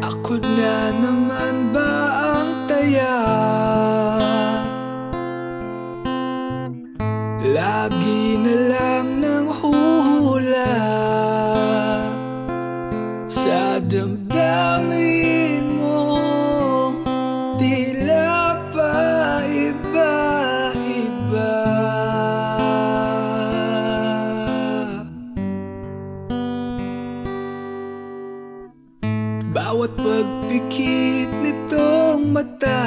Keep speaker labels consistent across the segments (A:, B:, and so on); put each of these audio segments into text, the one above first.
A: Ako na naman ba ang taya? Lagi na lang nang huhula sa damdamin mo, tila pa iba-iba. Bawat pagpikit nitong mata,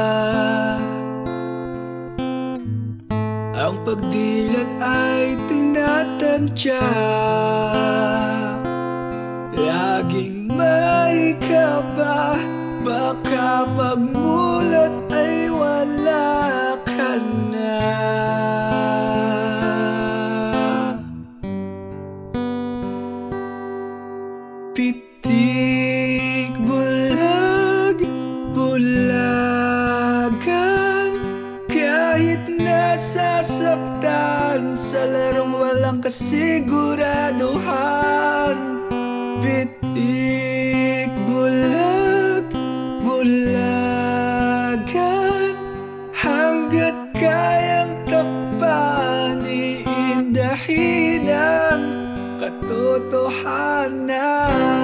A: ang pagdilat ay tinatantya. Laging may kaba, baka pagmulat ay wala ka na. Pitik, bulag, bulagan, kahit nasasaktan sa larong walang kasiguraduhan. Pitik, bulag, bulagan, hanggat kayang takpan, iindahin ang katotohanan.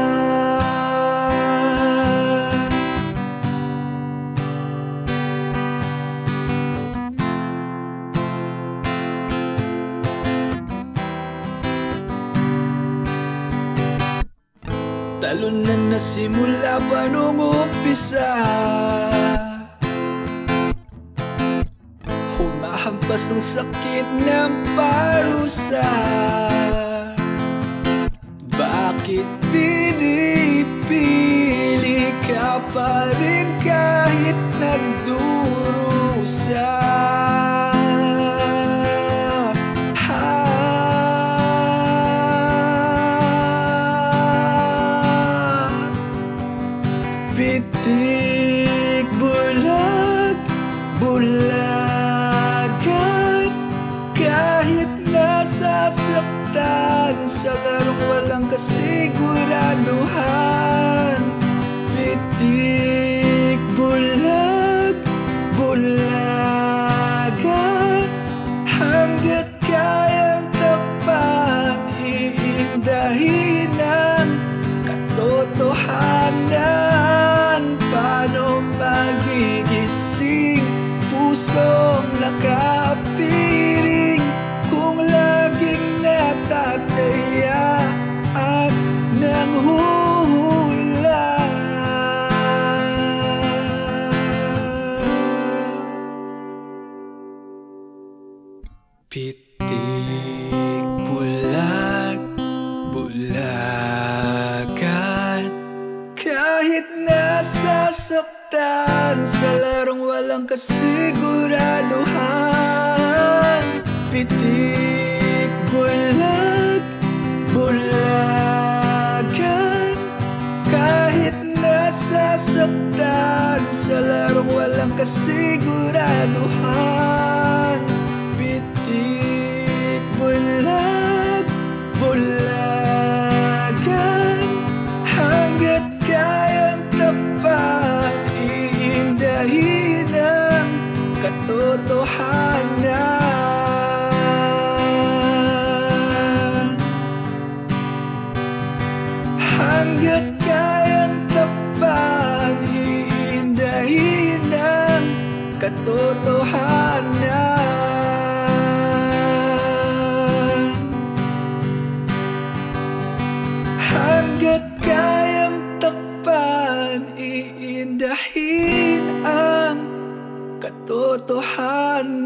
A: Talunan na simula pa nung umpisa, humahampas ang sakit ng parusa. Bakit pinipili ka pa rin kahit nagdurusa? Pitik, bulag, bulagan, kahit nasasaktan sa larong walang kasiguraduhan. Pitik, bulag, bulagan, hanggat kayang takpan, iindahin ang katotohanan. Paano magigising pusong nakapiring kung laging natataya at nanghuhula? Pitik, bulag, bulagan, kahit nasasaktan sa larong walang kasiguraduhan. Pitik, bulag, bulagan, kahit nasasaktan sa larong walang kasiguraduhan. Pitik, bulag, bulagan, hanggat kayang takpan, iindahin ang katotohanan. Hanggat kayang takpan, iindahin ang katotohanan. Hanggat kayang takpan, iindahin ang katotohanan.